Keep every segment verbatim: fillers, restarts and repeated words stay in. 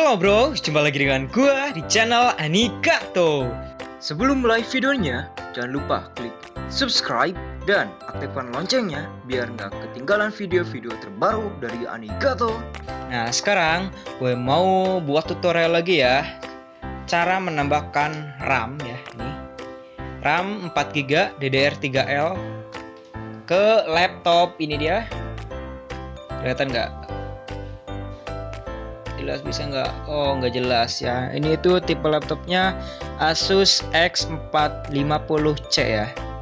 Halo bro, jumpa lagi dengan gua di channel Anikato. Sebelum mulai videonya, jangan lupa klik subscribe dan aktifkan loncengnya biar nggak ketinggalan video-video terbaru dari Anikato. Nah sekarang gue mau buat tutorial lagi ya, cara menambahkan RAM ya. Nih RAM empat giga D D R tiga L ke laptop ini dia. Kelihatan nggak? Jelas bisa nggak? Oh nggak jelas ya. Ini itu tipe laptopnya Asus X empat lima nol C ya.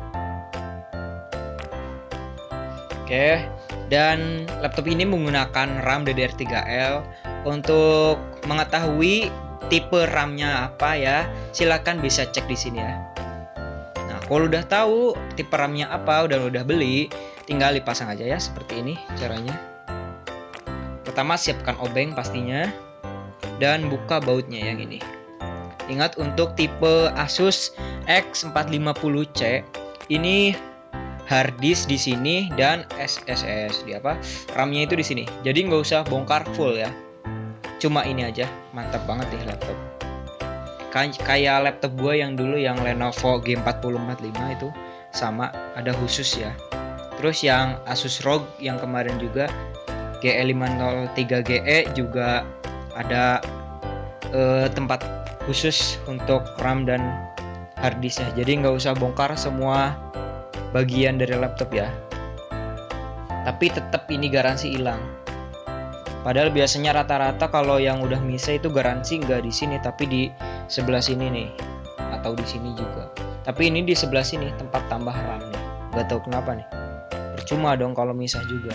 Oke, dan laptop ini menggunakan RAM D D R tiga L. Untuk mengetahui tipe RAM-nya apa ya, silakan bisa cek di sini ya. Nah, kalau udah tahu tipe RAM-nya apa, udah udah beli, tinggal dipasang aja ya seperti ini caranya. Pertama siapkan obeng pastinya dan buka bautnya yang ini. Ingat untuk tipe Asus X empat lima nol C ini hard disk di sini dan S S S di apa? RAM-nya itu di sini. Jadi nggak usah bongkar full ya. Cuma ini aja, mantap banget nih laptop. Kay kayak laptop gue yang dulu yang Lenovo G empat nol empat lima itu sama, ada khusus ya. Terus yang Asus R O G yang kemarin juga G E lima nol tiga G E juga ada eh, tempat khusus untuk RAM dan hard disknya. Jadi nggak usah bongkar semua bagian dari laptop ya. Tapi tetap ini garansi hilang. Padahal biasanya rata-rata kalau yang udah misah itu garansi nggak di sini, tapi di sebelah sini nih, atau di sini juga. Tapi ini di sebelah sini tempat tambah RAM nih. Nggak tahu kenapa nih. Percuma dong kalau misah juga.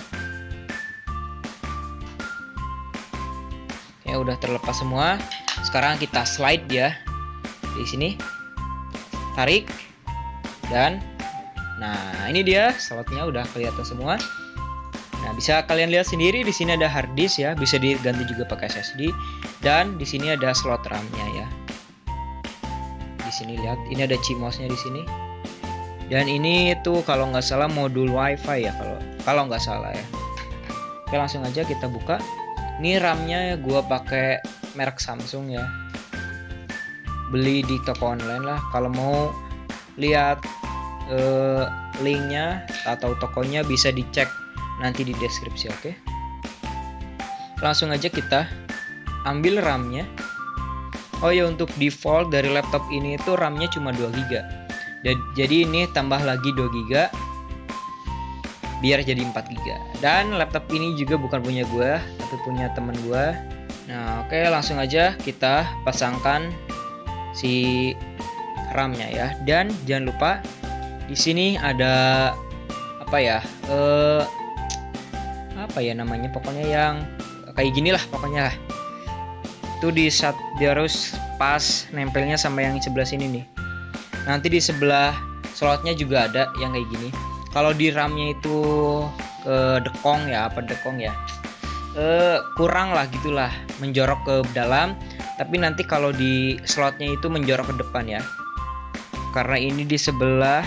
Ya udah terlepas semua. Sekarang kita slide ya di sini, tarik, dan nah ini dia slotnya udah kelihatan semua. Nah bisa kalian lihat sendiri di sini ada hard disk ya, bisa diganti juga pakai S S D, dan di sini ada slot RAM-nya ya. Di sini lihat, ini ada C M O S-nya di sini, dan ini tuh kalau nggak salah modul WiFi ya kalau kalau nggak salah ya. Oke langsung aja kita buka. Ini RAM-nya gue pakai merek Samsung ya. Beli di toko online lah. Kalau mau lihat eh, linknya atau tokonya bisa dicek nanti di deskripsi, oke? Langsung aja kita ambil RAM-nya. Oh ya, untuk default dari laptop ini itu RAM-nya cuma dua giga. Jadi ini tambah lagi dua giga biar jadi empat giga. Dan laptop ini juga bukan punya gue, tapi punya temen gue. Nah oke, langsung aja kita pasangkan si RAM-nya ya. Dan jangan lupa di sini ada apa ya? Eh, apa ya namanya? Pokoknya yang kayak gini lah pokoknya lah. Itu di saat dia harus pas nempelnya sama yang sebelah sini nih. Nanti di sebelah slotnya juga ada yang kayak gini. Kalau di RAM-nya itu ke dekong ya, apa dekong ya, e, kurang lah gitulah, menjorok ke dalam. Tapi nanti kalau di slotnya itu menjorok ke depan ya, karena ini di sebelah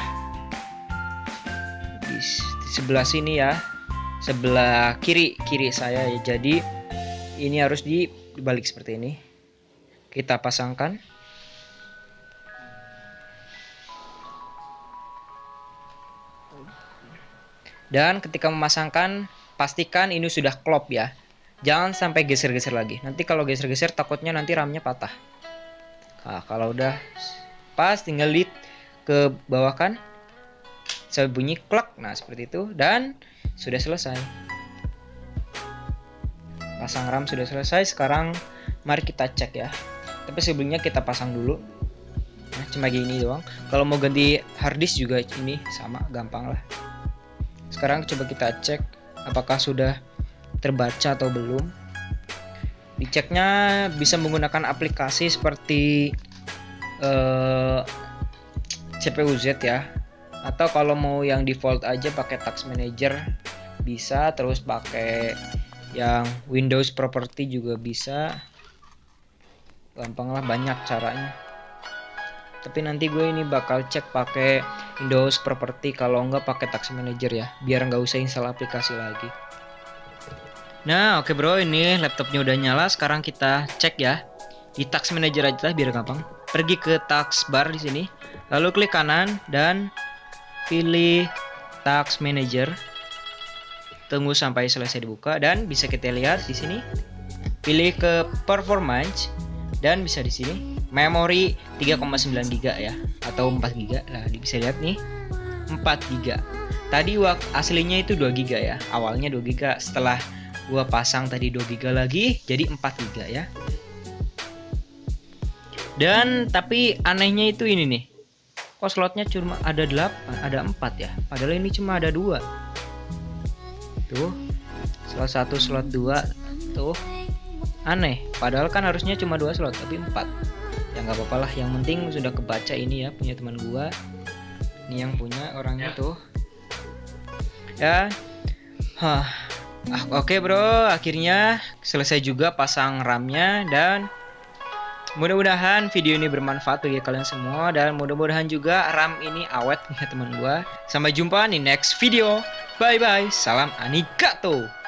di, di sebelah sini ya, sebelah kiri kiri saya ya. Jadi ini harus dibalik seperti ini. Kita pasangkan. Dan ketika memasangkan, pastikan ini sudah klop ya. Jangan sampai geser-geser lagi. Nanti kalau geser-geser takutnya nanti RAM-nya patah. Nah, kalau udah pas tinggal di ke bawah kan. Saya bunyi klak. Nah, seperti itu dan sudah selesai. Pasang RAM sudah selesai. Sekarang mari kita cek ya. Tapi sebelumnya kita pasang dulu. Nah, cuma gini doang. Kalau mau ganti hard disk juga ini sama, gampang lah. Sekarang coba kita cek apakah sudah terbaca atau belum. Diceknya bisa menggunakan aplikasi seperti uh, C P U Z ya. Atau kalau mau yang default aja pakai Task Manager bisa. Terus pakai yang Windows Property juga bisa. Gampang lah, banyak caranya. Tapi nanti gue ini bakal cek pakai Windows Property, kalau enggak pakai Task Manager ya, biar nggak usah install aplikasi lagi. Nah, oke bro, ini laptopnya udah nyala. Sekarang kita cek ya di Task Manager aja biar gampang. Pergi ke taskbar di sini, lalu klik kanan dan pilih Task Manager. Tunggu sampai selesai dibuka dan bisa kita lihat di sini. Pilih ke Performance dan bisa di sini memori tiga koma sembilan giga ya atau empat giga. Nah, bisa lihat nih empat giga. Tadi waktu aslinya itu dua giga ya. Awalnya dua giga, setelah gua pasang tadi dua giga lagi jadi empat giga ya. Dan tapi anehnya itu ini nih. Kok slotnya cuma ada delapan, ada empat ya. Padahal ini cuma ada dua. Tuh. Slot satu, slot dua. Tuh. Aneh. Padahal kan harusnya cuma dua slot tapi empat. Ya nggak apa-apa lah, yang penting sudah kebaca ini ya, punya teman gua. Ini yang punya orangnya tuh. Ya. Hah. Ah, oke bro, akhirnya selesai juga pasang RAM-nya dan mudah-mudahan video ini bermanfaat bagi kalian semua dan mudah-mudahan juga RAM ini awet punya teman gua. Sampai jumpa di next video. Bye bye. Salam Anigato.